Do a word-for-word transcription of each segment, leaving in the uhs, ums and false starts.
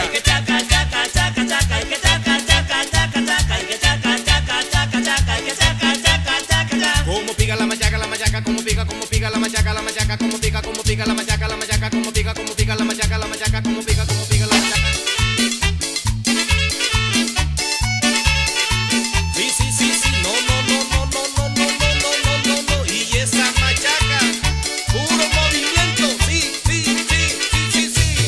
Ay que chaca, chaca, chaca, chaca, ay que chaca, chaca, chaca, chaca, ay que chaca, chaca, chaca, chaca, ay que chaca, chaca, chaca, chaca. Como pica la machaca, la machaca, como pica, como pica la machaca, la machaca, como pica, como pica la machaca, la machaca, como pica, como pica la machaca, la machaca, como pica, como pica la machaca. Sí, sí, sí, sí, no, no, no, no, no, no, no, no, no, no, no, y esa machaca, puro movimiento, sí, sí, sí, sí, sí, sí.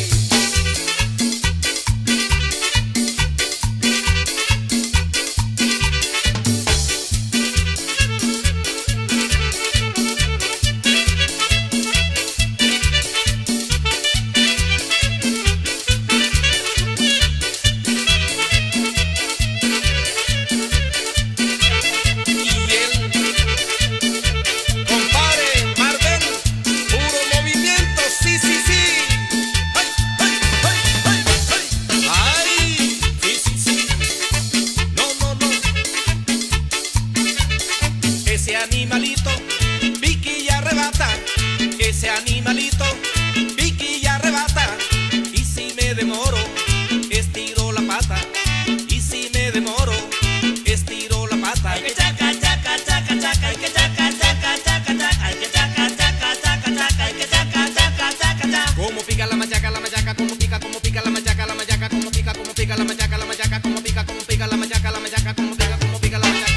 Ese animalito pica y arrebata, ese animalito pica y arrebata, y si me demoro, estiro la pata, y si me demoro, estiro la pata. Ay que chaca, chaca, chaca, chaca, ay que chaca, chaca, chaca, chaca, ay que chaca, chaca, chaca, chaca, ay que chaca, chaca, chaca, chaca. Como pica la machaca, la machaca, como pica, como pica la machaca, la machaca, como pica, como pica la machaca, la machaca, como pica, como pica la machaca, la machaca, como pica, como pica la machaca.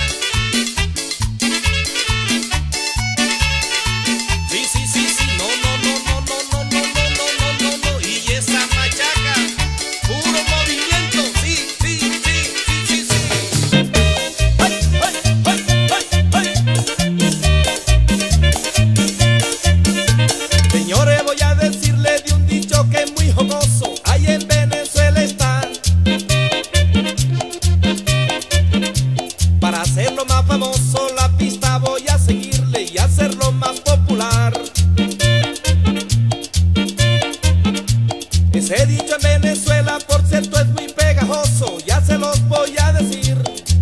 Sí, sí, sí, sí, no, no, no, no, no, no, no, no, no, no, no, y esa machaca, puro movimiento, sí, sí, sí, sí, sí, sí. Ay, ay, ay, ay, ay. Señores, voy a decirle de un dicho que es muy jocoso, ahí en Venezuela está. Para hacerlo más famoso, la pista voy a seguirle y hacerlo más popular. Ese dicho en Venezuela, por cierto, es muy pegajoso, ya se los voy a decir.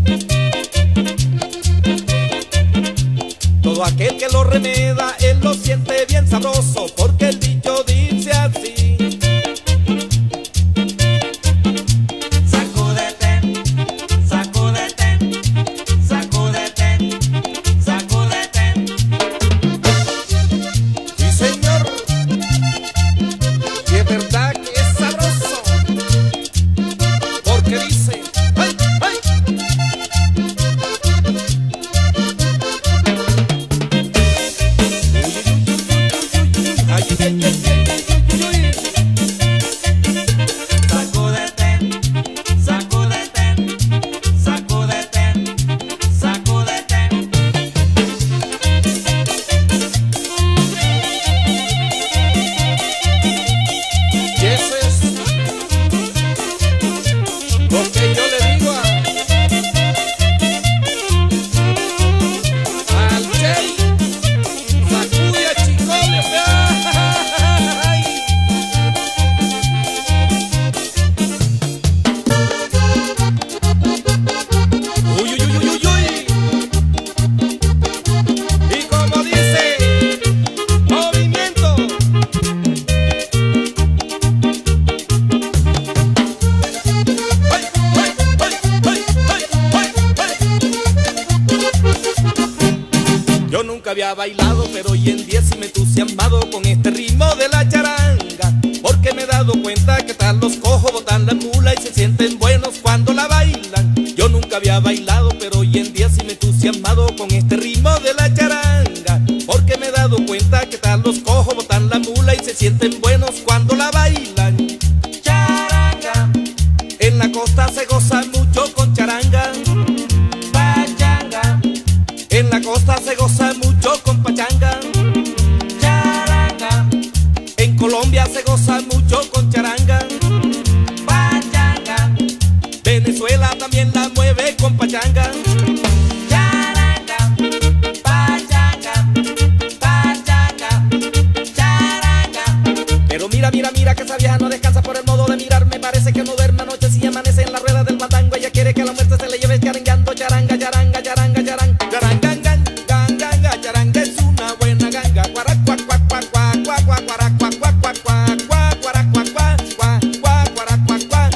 Todo aquel que lo remeda, él lo siente bien sabroso, porque el dicho dice así. Sacúdete, sacúdete, sacúdete, sacúdete. Sí, señor, y es verdad que es sabroso, porque dice, ¡ay, ay! Ay, ay, ay, ay, ay, ay, ay. Sacúdete, sacúdete, sacúdete, sacúdete. Y eso es lo que yo le digo a al Jay, sacude a Chicole, ¡ay! Uy, uy, uy, uy, uy. Y como dice, movimiento. ¡Ay, ay, ay, ay, ay, ay, ay! Yo nunca había bailado, pero hoy en día sí me he entusiasmado con este ritmo de la charanga, porque me he dado cuenta que tal los cojos botan la mula y se sienten buenos cuando la bailan. Yo nunca había bailado, pero hoy en día sí me he entusiasmado con este ritmo de la charanga, porque me he dado cuenta que tal los cojos botan la mula y se sienten buenos cuando la bailan. Charanga, En la costa se goza mucho con charanga, pachanga, en la costa se goza mucho con pachanga, charanga, en Colombia se goza mucho con charanga, pachanga, Venezuela también la mueve con pachanga. charanga, pachanga, pachanga, charanga. Pero mira, mira, mira que esa vieja no descansa por el modo de mirar. Me parece que no duerme anoche si amanece en la rueda del guatango. Ella quiere que la muerte se le lleve charangando. Charanga, charanga, charanga, charanga, charanga, ganga, ganga, charanga es una buena ganga. Guara, cuac, cuac, cuac, cuac, cuac, cuac, guara, cuac, cuac, cuac, cuac, cuac, guara, cuac, cuac, cuac, cuac, guara, cuac, cuac.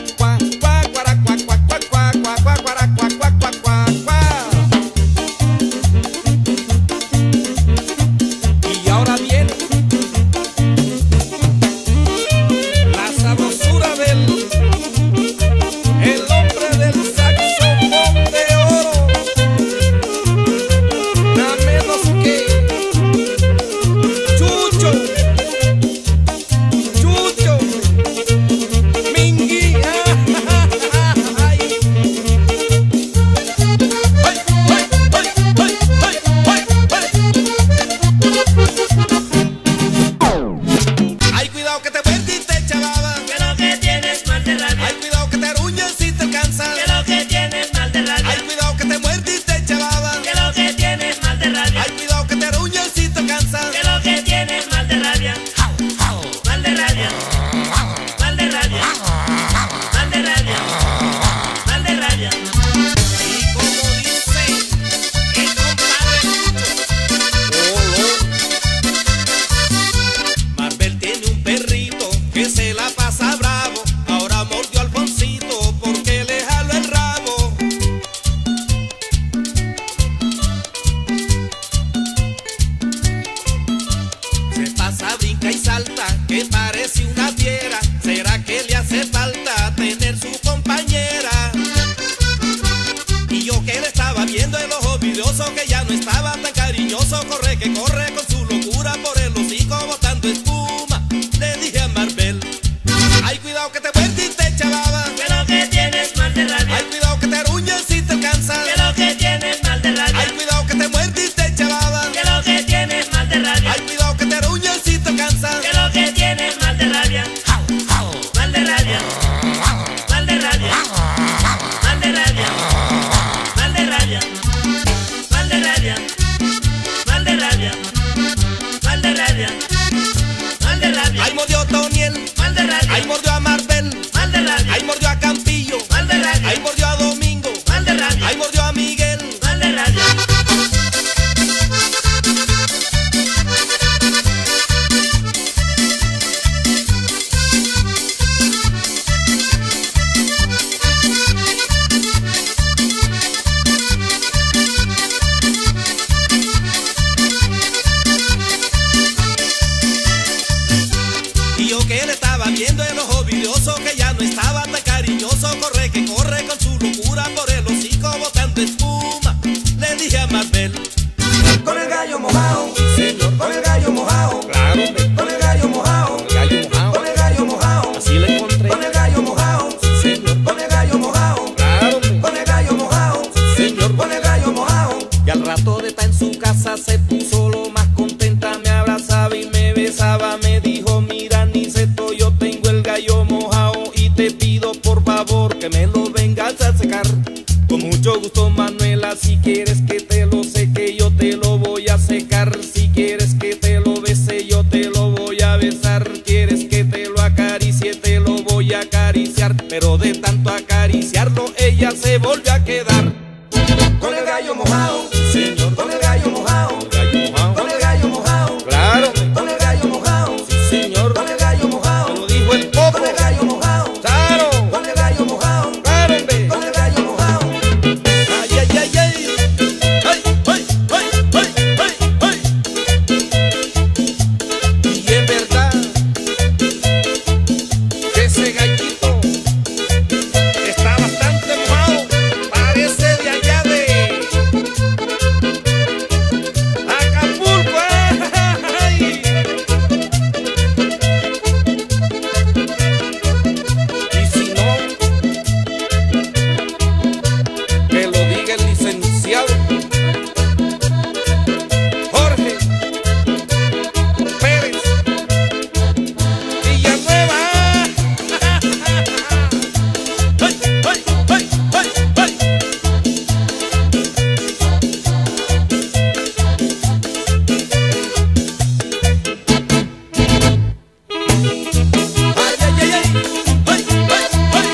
que me lo vengas a secar. Con mucho gusto, Manuela, si quieres que te lo seque, yo te lo voy a secar. Si quieres que te lo bese, yo te lo voy a besar. Quieres que te lo acaricie, te lo voy a acariciar. Pero de tanto acariciarlo, ella se volvió a quedar Con el gallo mojado, señor, con el gallo mojado, el gallo mojado. con el gallo mojado, Claro, con el gallo mojado, sí, señor, con el gallo me mojado, lo dijo el popo. con el gallo mojado, Claro, con el gallo mojado, claro, hombre. con el gallo mojado. Ay, ay, ay, ay. Ay, ay, ay, ay, ay, ay. Y en verdad que ese gallito está bastante mojado. Parece de allá de Acapulco, ay. Y si no, que lo diga el licenciado Jorge Pérez Villanueva. ¡Ay, ay, ay, ay, ay! ¡Ay, ay, ay, ay! ¡Ay, ay, ay!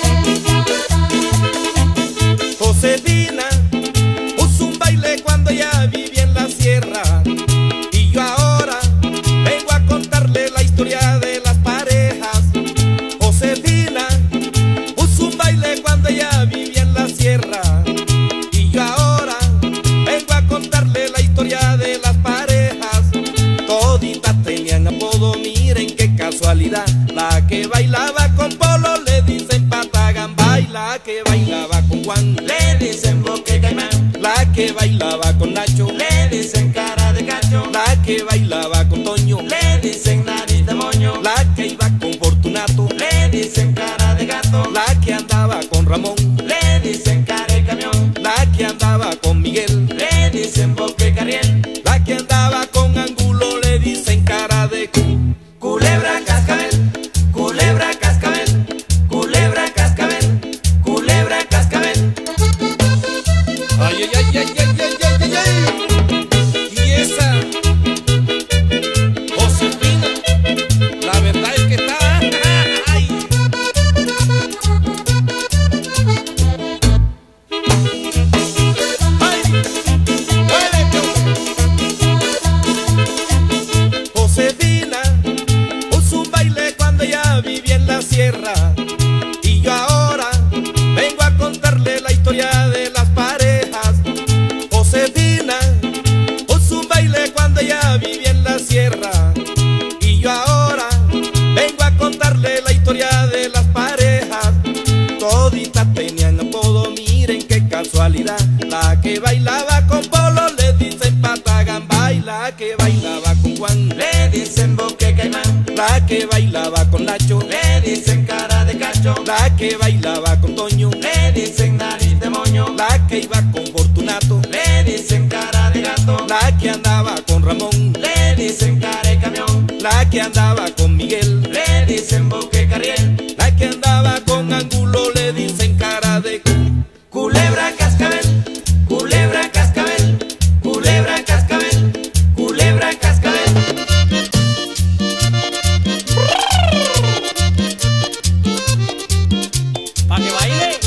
Josefina puso un baile cuando ella vivía en la sierra, y yo ahora vengo a contarle la historia de las parejas. Josefina puso un baile cuando ella vivía en la sierra, y yo ahora vengo a contarle la historia de las parejas. Toditas tenían apodo, miren qué casualidad. La que bailaba con Polo le dicen Patagamba, y la que bailaba con Juan Le dicen boque caimán, la que bailaba con Nacho, le dicen cara de cacho, la que bailaba con Toño, le dicen nariz de moño, la que iba con Fortunato, le dicen cara de gato, la que andaba con Ramón, le dicen cara de camión, la que andaba con Miguel, le dicen boque carriel, la que andaba con Angulo le dicen cara de cu. culebra cascabel, culebra cascabel, culebra cascabel, culebra cascabel. Ay, ay, ay, ay, ay, ay, ay, ay, ay. Y esa Josefina, la verdad es que está, ay. Ay, huele que- Josefina puso un baile cuando ella vivía en la sierra, y yo ahora vengo a contarle la historia de las parejas. Josefina puso un baile cuando ella vivía en la sierra, y yo ahora vengo a contarle la historia de las parejas. Toditas tenían apodo, miren qué casualidad. La que bailaba con Polo le dicen Patagamba, y la que bailaba con Juan, Le dicen boque caimán, la que bailaba con Nacho, le dicen cara de cacho, la que bailaba con Toño, le dicen nariz de moño, la que iba con Fortunato, le dicen cara de gato, la que andaba con Ramón, le dicen cara de camión, la que andaba con Miguel, le dicen boque carriel, la que andaba con Angulo le dicen cara de cu. culebra cascabel, culebra cascabel, culebra cascabel, culebra cascabel. Pa' que baile.